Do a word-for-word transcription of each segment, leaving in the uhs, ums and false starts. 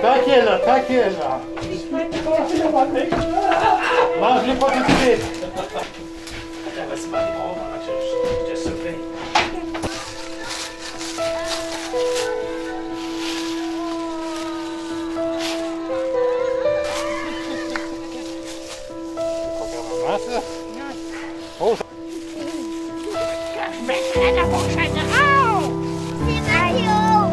Tranquille là, tranquille là. Mange-les pas tout de suite. Attends, vas-y, m'en bon, je te surveille. Ça? Oh, ça... Je mettrai dans mon chaudron! C'est Mario!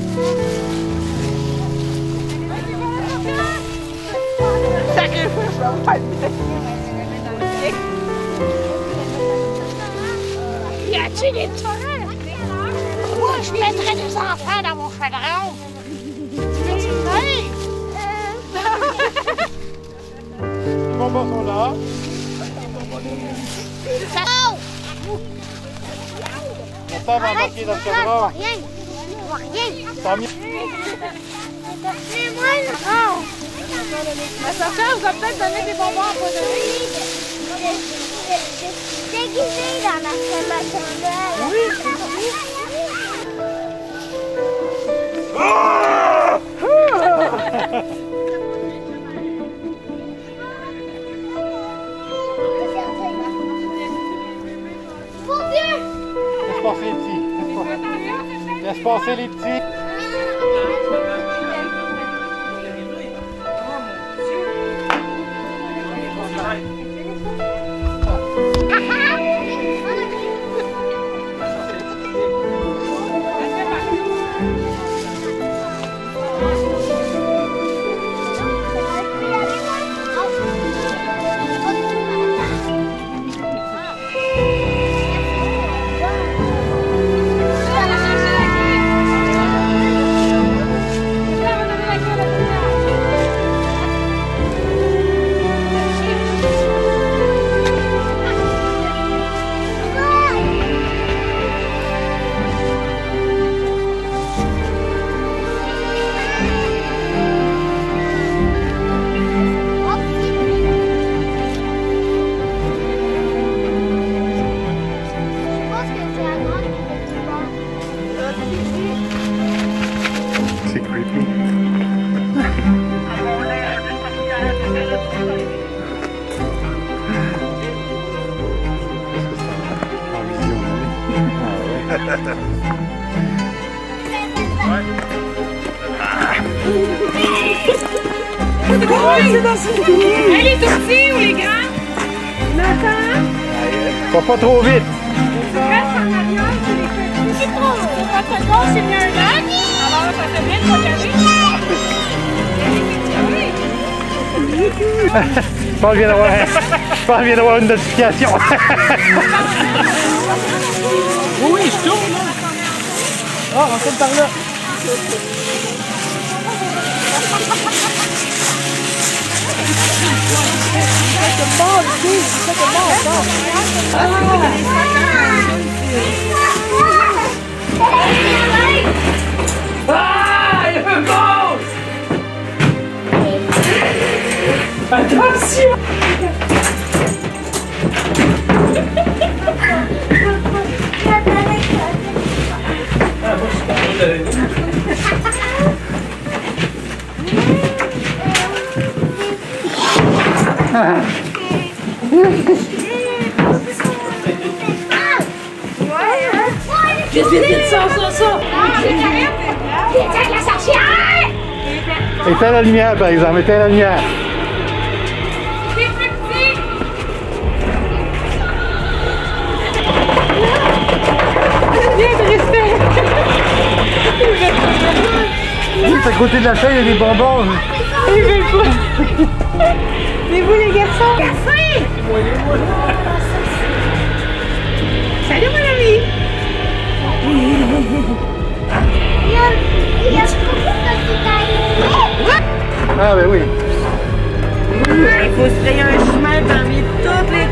Sacrifice, je vais pas le mettre. Y a-t-il des torrents? Moi, je mettrais des enfants dans mon chaudron! Tu veux-tu le dire? Les bonbons sont là. On va embarquer dans le cadran. Rien. Je vois rien. Tant mieux. Mais moi, non. La sorcière vous a peut-être donné des bonbons empoisonnés. Je suis déguisée dans ma crème Oui. Laisse passer les petits. Laisse passer les petits. C'est creepy. Elle est tout petit ou les grands? Va pas trop vite. Reste en arrière, c'est les petits. C'est trop. Sur votre gauche, c'est bien un lac. Alors, ça fait bien de regarder. Je pense que je viens d'avoir je pense que je viens d'avoir une notification. Oui, je tourne. Ah, on tourne par là. Ah, il y a un monstre! Attention! Ah, moi, je suis content de l'aider. Vite, vite, vite, ça, ça, ça! Vite avec la sorcière! Éteins la lumière, par exemple. Éteins la lumière. C'est plus petit! Viens de rester! Juste à côté de la chaîne, il y a des bonbons. Il veut pas! Mais vous, les garçons! Café! Salut, mon ami! Il y a, il y a beaucoup de Ah ben oui. Il faut se frayer un chemin parmi toutes les